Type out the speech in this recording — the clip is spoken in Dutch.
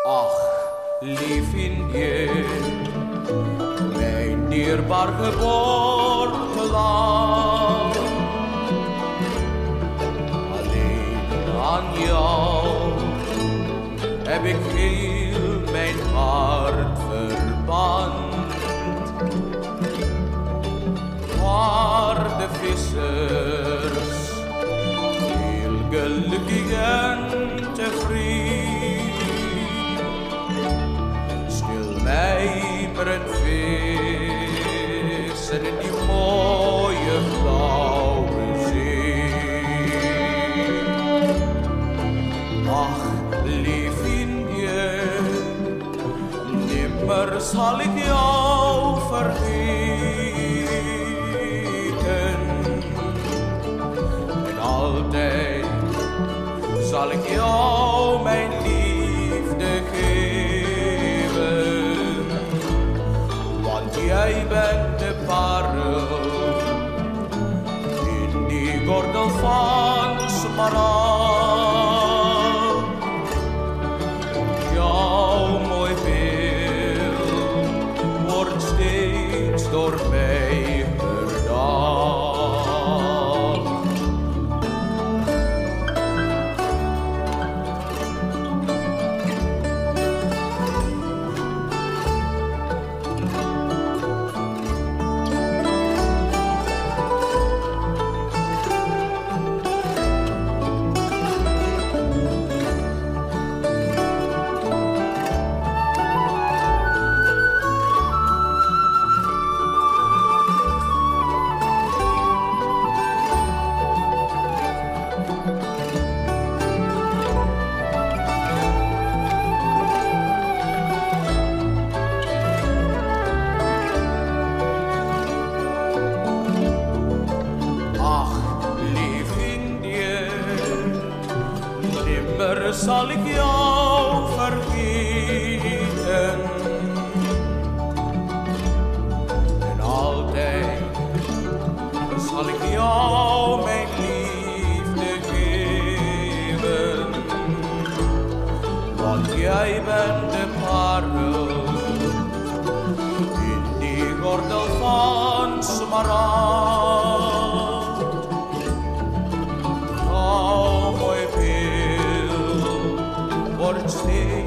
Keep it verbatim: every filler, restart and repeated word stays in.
Ach, lief Indië, mijn dierbaar geboorteland. Alleen aan jou heb ik heel mijn hart verband. Maar de vissers, heel gelukkig en tevreden, stil mijmeren vissen in die mooie blauwe zee. Ach, lief Indië, nimmer zal ik jou vergeten. En altijd zal ik jou mijn liefde geven. Want jij bent de parel in die gordel van smaragd. Jouw mooi beeld wordt steeds door mij herdacht. Zal ik jou vergeten en altijd zal ik jou mijn liefde geven, want jij bent de parel in die gordel van smaragd. Oh, mooi wordt steeds